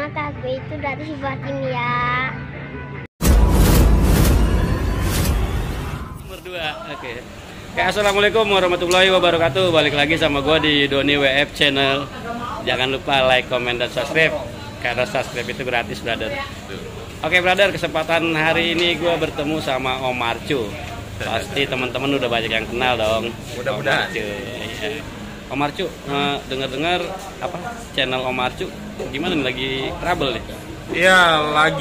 sama kakak itu gratis buatin ya. Berdua, oke. Assalamualaikum warahmatullahi wabarakatuh. Balik lagi sama gue di Doni WF channel. Jangan lupa like, comment, dan subscribe. Karena subscribe itu gratis, brother. Oke, brother, kesempatan hari ini gue bertemu sama Om Marcu. Pasti teman-teman udah banyak yang kenal dong. Mudah-mudahan. Iya. Om Marcu, dengar-dengar apa channel Om Marcu gimana nih, lagi trouble nih? Iya,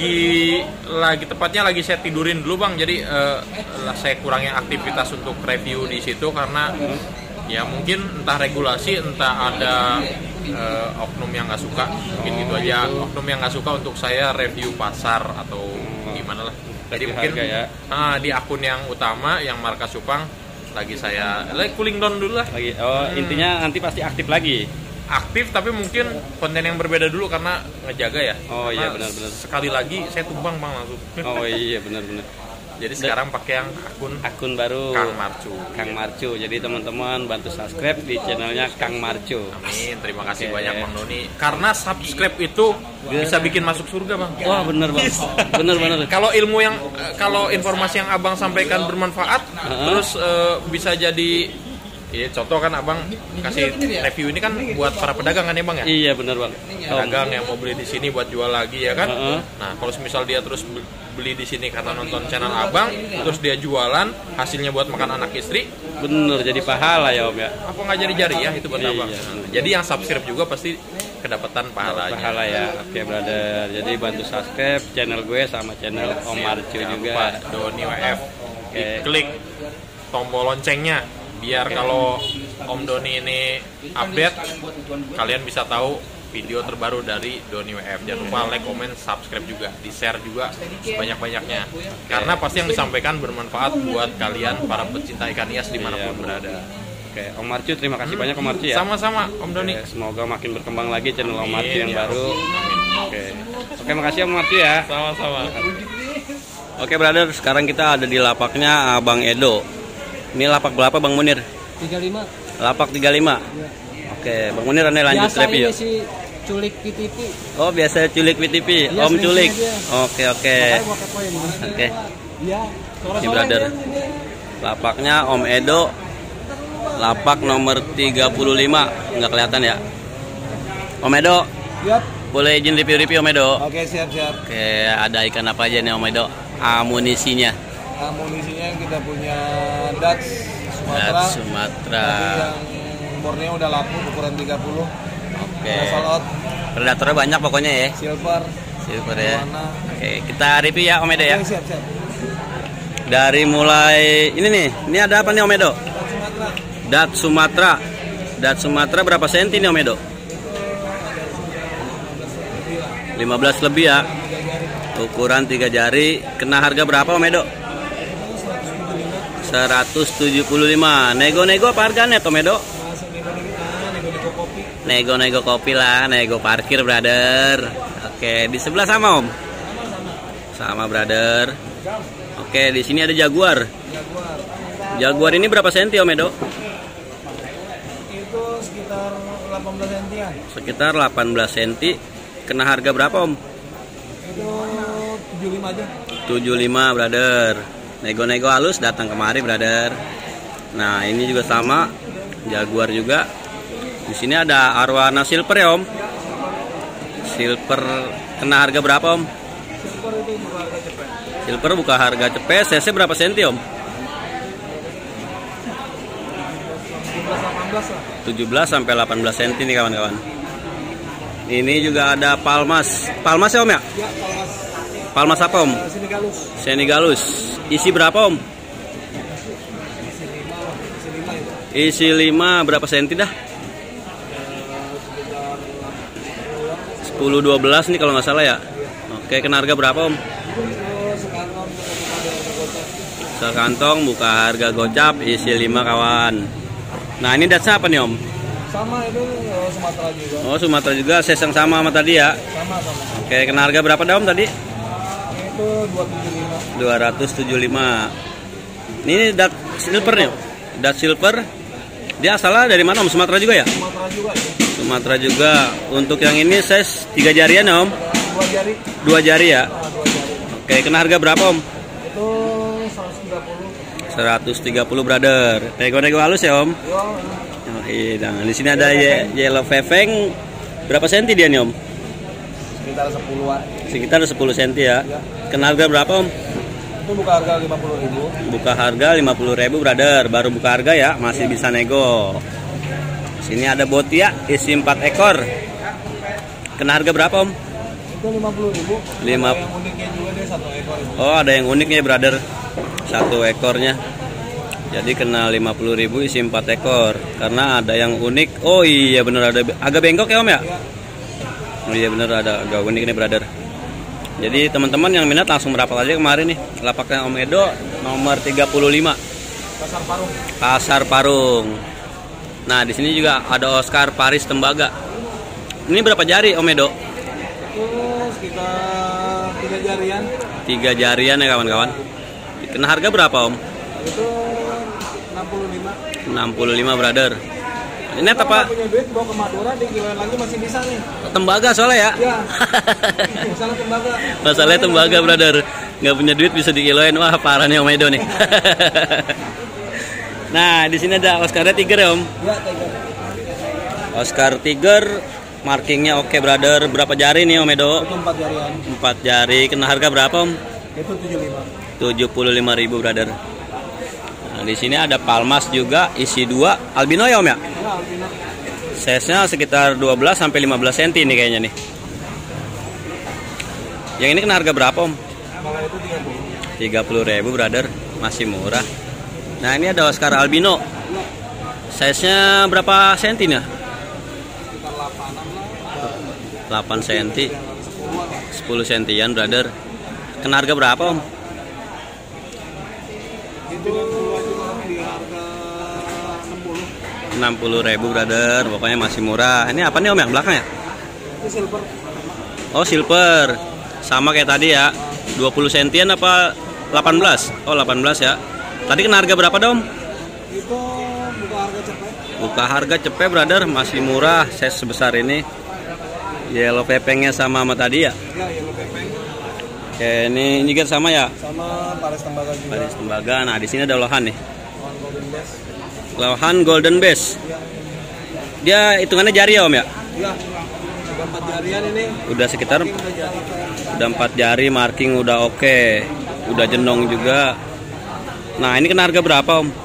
lagi tepatnya lagi saya tidurin dulu bang. Jadi saya kurangin aktivitas untuk review di situ karena ya mungkin entah regulasi, entah ada oknum yang nggak suka, mungkin gitu aja. Oknum yang nggak suka untuk saya review pasar atau gimana lah. Jadi mungkin ya. Di akun yang utama yang Markas Cupang lagi saya cooling down dulu lah. Lagi, intinya nanti pasti aktif lagi. Aktif tapi mungkin konten yang berbeda dulu karena ngejaga ya. Oh karena iya, benar-benar. Sekali lagi saya tumbang bang langsung. Oh iya, benar-benar. Jadi sekarang pakai yang akun baru Kang Marcu. Jadi teman-teman bantu subscribe di channelnya Kang Marcu. Amin, terima kasih banyak Bang Doni. Karena subscribe itu bisa bikin masuk surga bang. Wah bener bang, bener. Kalau informasi yang abang sampaikan bermanfaat, terus bisa jadi. Iya, contoh kan abang kasih review ini kan buat para pedagang kan ya bang ya? Iya bener bang. Pedagang yang mau beli di sini buat jual lagi ya kan? Nah kalau misal dia terus beli di sini karena nonton channel abang, terus dia jualan, hasilnya buat makan anak istri, bener jadi pahala ya om ya. Apa nggak jadi ya itu buat abang? Jadi yang subscribe juga pasti kedapatan pahalanya. Pahala ya, oke brother. Jadi bantu subscribe channel gue sama channel Om Marcu juga. Doni WF. Klik tombol loncengnya. Biar kalau Om Doni ini update, kalian bisa tahu video terbaru dari Doni WF. Jangan lupa like, comment, subscribe juga, di-share juga sebanyak-banyaknya. Karena pasti yang disampaikan bermanfaat buat kalian para pecinta ikan hias dimanapun berada. Oke, Om Marcu terima kasih banyak Om Marcu ya. Sama-sama Om Doni. Semoga makin berkembang lagi channel Om Marcu yang baru. Oke, makasih Om Marcu ya. Sama-sama. Oke brother, sekarang kita ada di lapaknya Abang Edo. Ini lapak berapa Bang Munir? 35. Lapak 35? Ya. Oke, Bang Munir ane lanjut biasa review. Biasa ini si culik PTP. Oh, biasa culik PTP. Ya, Om culik. Oke. Iya. Ini brother. Lapaknya Om Edo. Lapak nomor 35. Enggak kelihatan ya. Om Edo. Yap. Boleh izin review Om Edo? Oke, siap. Oke, ada ikan apa aja nih Om Edo? Amunisinya. Amunisinya kita punya Dutch Sumatera. Tapi yang Borneo udah laku ukuran 30. Oke. Solot. Predatornya banyak pokoknya ya. Silver ya. Oke, kita review ya Om Edo ya. Siap. Dari mulai ini nih. Ini ada apa nih Om Edo? Dutch Sumatera. Dutch Sumatera berapa senti nih Om Edo? 15 lebih ya. Ukuran 3 jari. Kena harga berapa Om Edo? 175. Nego-nego apa harga net Om Edo? Nego kopi lah, nego parkir brother. Oke, di sebelah sama Om? Sama brother. Oke, di sini ada Jaguar. Jaguar ini berapa senti Om Edo? Itu sekitar 18 sentian. Sekitar 18 senti. Kena harga berapa Om? Itu 75 aja. 75 brother. Nego-nego halus datang kemari brother. Nah ini juga sama, Jaguar juga. Di sini ada arwana silver ya Om. Silver kena harga berapa Om? Silver itu buka harga cepet. Silver buka harga cepet. CC berapa senti Om? 17 sampai 18 senti nih kawan-kawan. Ini juga ada palmas. Palmas ya Om ya? Ya, palmas. Palmas apa Om? Senegalus. Isi berapa Om? Isi 5 berapa senti dah? 10-12 nih kalau nggak salah ya. Oke, kena harga berapa Om? Sekantong buka harga gocap, isi 5 kawan. Nah ini datanya apa nih Om? Sama itu Sumatera juga. Oh Sumatera juga, sesang sama tadi ya? Sama. Oke, kena harga berapa dah Om tadi? Itu 275. Ini dat silver nih, dat silver. Dia asalnya dari mana Om? Sumatera juga ya? Sumatera juga ya. Sumatera juga. Untuk yang ini size 3 jarian ya Om? 2 jari. 2 jari ya. 2 jari. Oke, kena harga berapa Om? Itu 130. 130 brother. Nego-nego halus ya Om? Yo. Oh, iya, di sini ada yellow veveng. Berapa senti dia nih Om? Sekitar 10-an. Sekitar 10 senti ya. Ya. Kena harga berapa Om? Itu buka harga 50.000. Buka harga 50.000 brother. Baru buka harga ya, masih bisa nego. Sini ada botia isi 4 ekor. Kena harga berapa Om? Itu 50.000. Lima. Ada yang uniknya juga dia 1 ekor. Oh, ada yang uniknya brother. 1 ekornya. Jadi kena 50.000 isi 4 ekor. Karena ada yang unik. Oh iya bener, ada agak bengkok ya Om ya? Iya. Oh iya bener, ada agak unik nih brother. Jadi teman-teman yang minat langsung merapat aja kemarin nih. Lapaknya Om Edo nomor 35. Pasar Parung. Pasar Parung. Nah, di sini juga ada Oscar Paris Tembaga. Ini berapa jari Om Edo? Itu sekitar 3 jarian. 3 jarian ya kawan-kawan. Kena harga berapa Om? Itu 65. 65 brother. Ini Kalau apa? nggak punya duit bawa ke Madura dikiloin lagi masih bisa nih. Tembaga soalnya ya? Iya. Masalah tembaga. Masalahnya tembaga brother. Nggak punya duit bisa dikiloin. Wah parah nih Om Edo nih. Nah, di sini ada Oscar Tiger ya Om. Ya, tiger. Oscar Tiger, markingnya oke brother. Berapa jari nih Om Edo? Itu 4 jarian. 4 jari. Kena harga berapa Om? Itu 75. 75.000 brother. Nah, di sini ada palmas juga isi 2 albino ya Om ya? Ya, albino. Size-nya sekitar 12 sampai 15 cm nih kayaknya nih. Yang ini kena harga berapa Om? Kalau itu 30. 30.000 brother, masih murah. Nah, ini ada Oscar albino. Size-nya berapa senti nih? Sekitar 8-an lah. 8 cm. 10 sentian brother. Kena harga berapa Om? Itu di harga 60. 60.000 brother, pokoknya masih murah. Ini apa nih Om yang belakang ya? Itu silver. Oh silver, sama kayak tadi ya. 20 sentian apa 18? Oh 18 ya. Tadi kena harga berapa Dom? Itu buka harga cepet. Buka harga cepet brother, masih murah. Size sebesar ini. Yellow pepengnya sama tadi ya. Ya, yellow pepeng. Oke, ini juga sama ya. Sama Paris Tembaga juga. Paris Tembaga. Nah di sini ada lohan nih. Lawan Golden Best. Lohan Golden Base. Ya, Dia hitungannya jari ya Om ya? ya. Udah 4 jarian ini. Udah sekitar Udah jari. udah 4 jari, marking udah oke. Udah jenong juga. Nah ini kena harga berapa Om?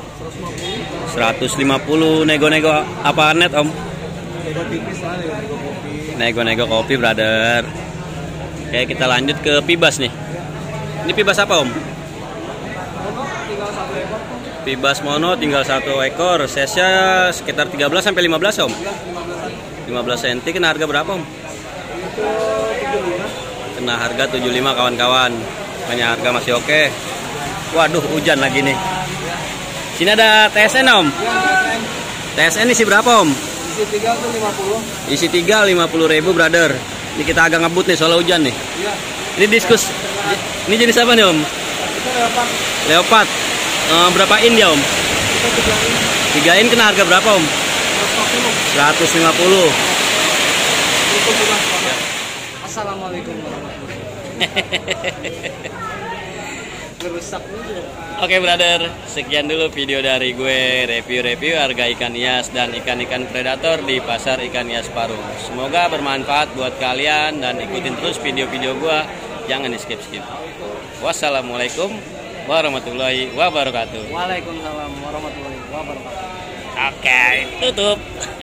150. Nego-nego apa net Om? Nego tipis lah, nego kopi. Nego-nego kopi brother. Oke kita lanjut ke pibas nih. Ini pibas apa Om? Mono tinggal 1 ekor. Pibas mono tinggal 1 ekor. Size-nya sekitar 13 sampai 15 Om. Ya, 15-an. 15 cm. Kena harga berapa Om? Itu 75. Kena harga 75 kawan-kawan. Pokoknya harga masih oke. Waduh hujan lagi nih. Sini ada TSN Om. Ya, TSN isi berapa Om? isi 3 tuh 50. Isi 3 50.000 brother. Ini kita agak ngebut nih soal hujan nih. Iya. Ini diskus. Ini jenis apa nih Om? Itu leopard. Leopard. Berapa in dia Om? Itu 3 3 in. in kena harga berapa Om? 150. Itu murah banget. Assalamualaikum warahmatullahi wabarakatuh. Oke brother, sekian dulu video dari gue review-review harga ikan hias dan ikan-ikan predator di pasar ikan hias Parung. Semoga bermanfaat buat kalian dan ikutin terus video-video gue, jangan di skip-skip. Wassalamualaikum warahmatullahi wabarakatuh. Waalaikumsalam warahmatullahi wabarakatuh. Oke, tutup.